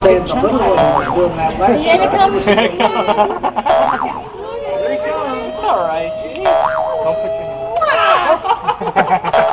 The little one was doing that last Here it comes. It's alright. Don't put your hand.